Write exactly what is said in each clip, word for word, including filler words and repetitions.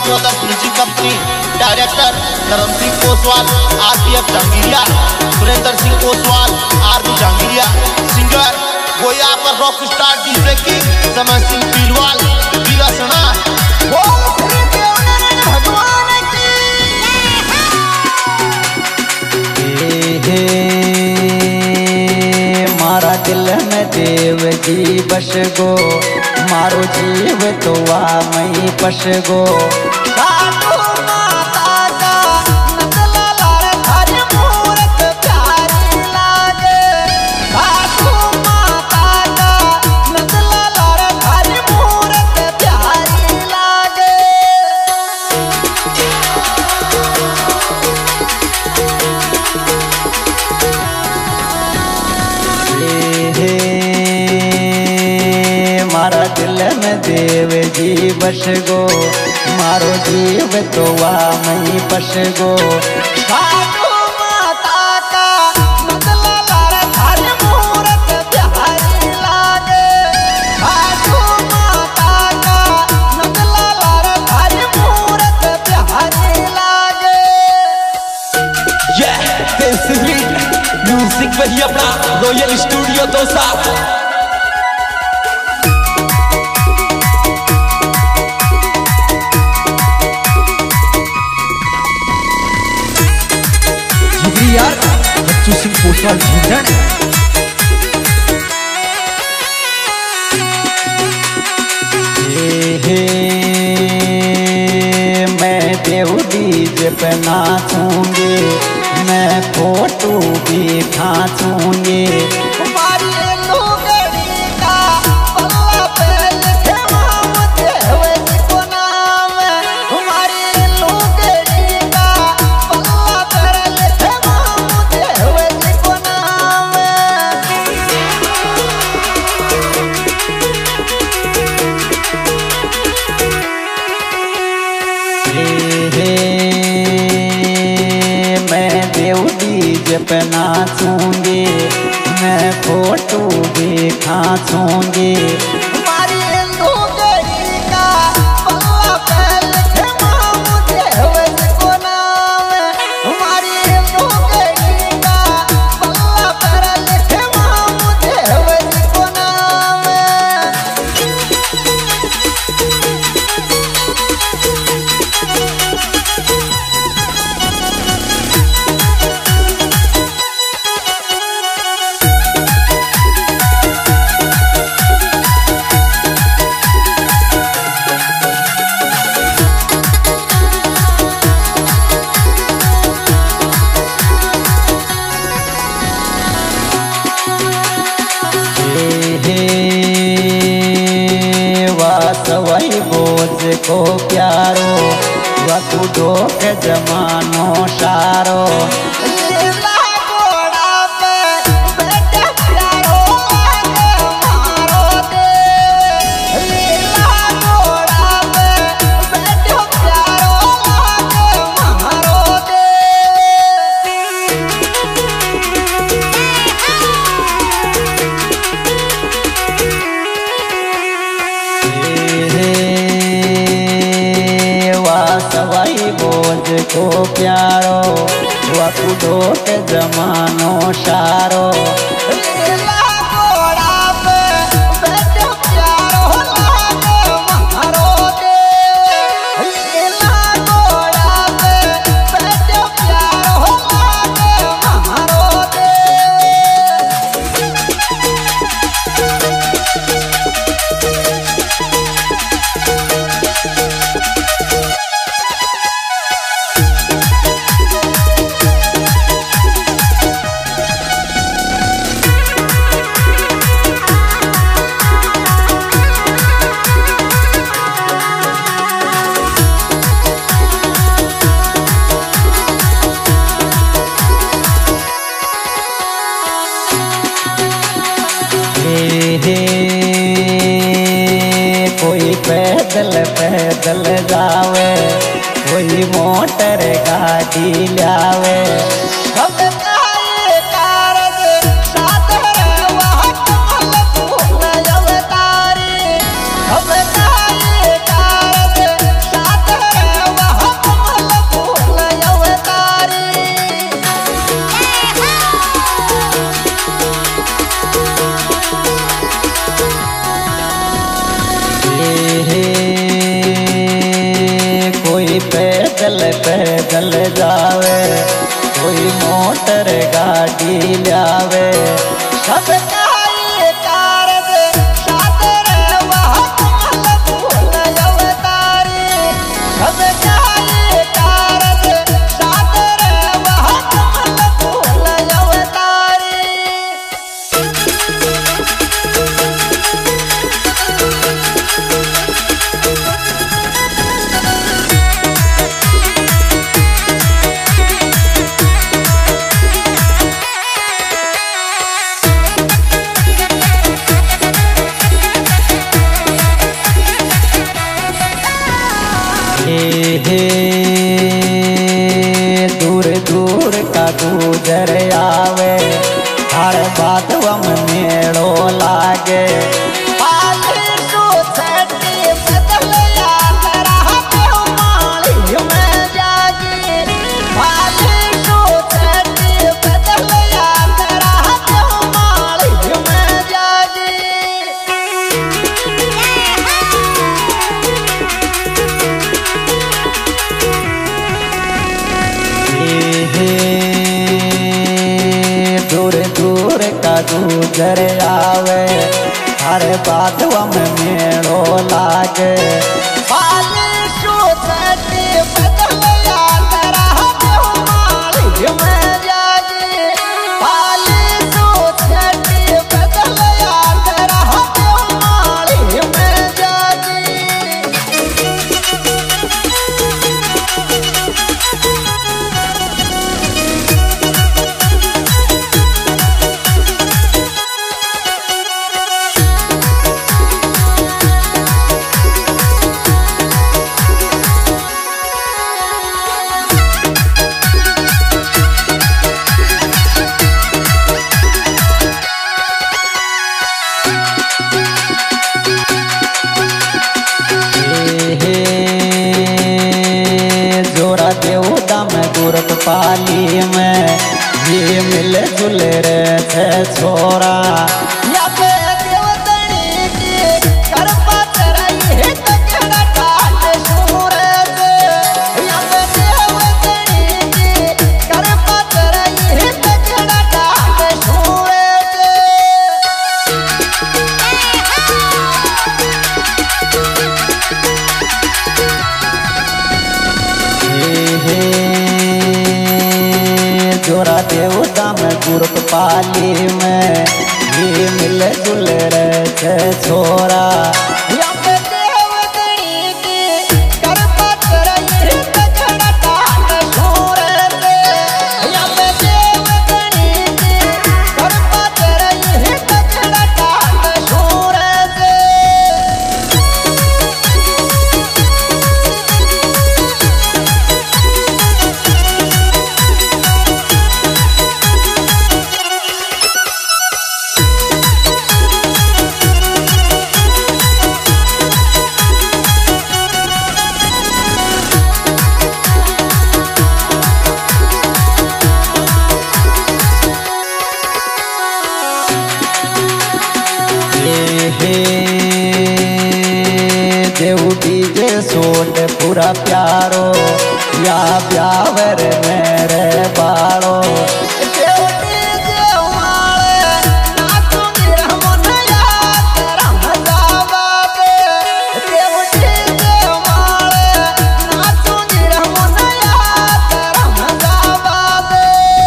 Brothers music company, director Karan Singh Koswal, RPF Jahangiria, Surendra Singh Koswal, RP Jahangiria, singer गोया पर rock star DJ king समय सिंह पीलवाल, वीरसना भगवान की। मारा दिल में देव जी बस गो, मारो जीव तो आ मई पश गो। मारा दिल में देव जी बस गो, मारो जीव तो आ मई पश गो। साधु माता का नदला लार हर मूरत प्यारी लागे, साधु माता का नदला लार हर मूरत प्यारी लागे। Yeah, this is म्यूजिक वही अपना रॉयल स्टूडियो दोसा। यार बच्चू सिंह कोसवाल झंझन। हे हे मैं देव डीजे पे नाचूंगी, मैं फोटो भी खाचूंगी। पे नाचूंगी, मैं फोटो भी खाचूंगी। वही बोझ को प्यारो वकुडो के जमानो सारो। सवाई बोझ को प्यारो वकुडो के जमानो सारो। कोई पैदल पैदल जावे, कोई मोटर गाड़ी लावे। पैदल पैदल जावे, कोई मोटर गाड़ी लावे। सब काई कारज सादर वह कमल फूल अवतारी, सब काई कारज सादर वह कमल फूल अवतारी। दूर दूर का गुजर आवे, हर बातवा में मेड़ो लागे। दूर दूर का गुजर आवे, हर बातवा में मेड़ो लागे। गुरत पाली में ये मिल जुल रे थे छोरा, या पे देवतनी की कर पात रही है तकड़ा काट सूरे से। या पे देवतनी की कर पात रही है तकड़ा काट सूरे से। जोरा देवता में गुरत पाली में ये मिल जुल रे थे छोरा, या पे देवतनी की कर पात रही है तकड़ा काट सूरे से। या पे देवतनी की कर पात रही है तकड़ा काट सूरे से। देव डीजे सोट पूरा प्यारो, या प्यावर मेरे बारो। देव डीजे वाले नाचूंगी रमन याद रम जावाबे, देव डीजे वाले नाचूंगी रमन याद रम जावाबे।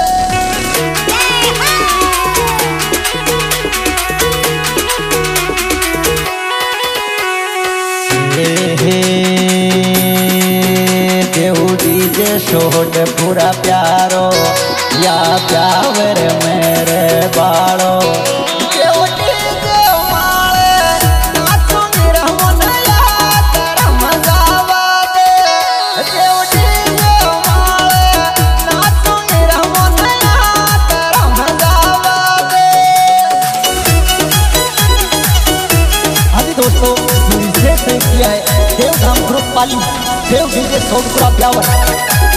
देव डीजे शोट पूरा प्यारो, या प्यावर मेरे बाड़ो। देव डीजे वाले नाचूंगी रमन याद रम जावाबे, देव डीजे वाले नाचूंगी रमन याद रम जावाबे। हाँ जी दोस्तों, किया है देवधाम ग्रुप पाली, देव डीजे सोट पूरा प्यावर।